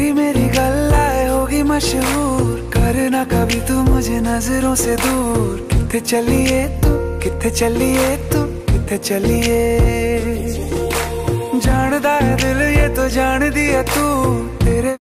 तेरी मेरी गल्लाए होगी मशहूर, करना कभी तू मुझे नजरों से दूर। किथे चलिए तू, किथे चलिए तू, किथे चलिए। जानदा है दिल ये तो जान दिया तू, तेरे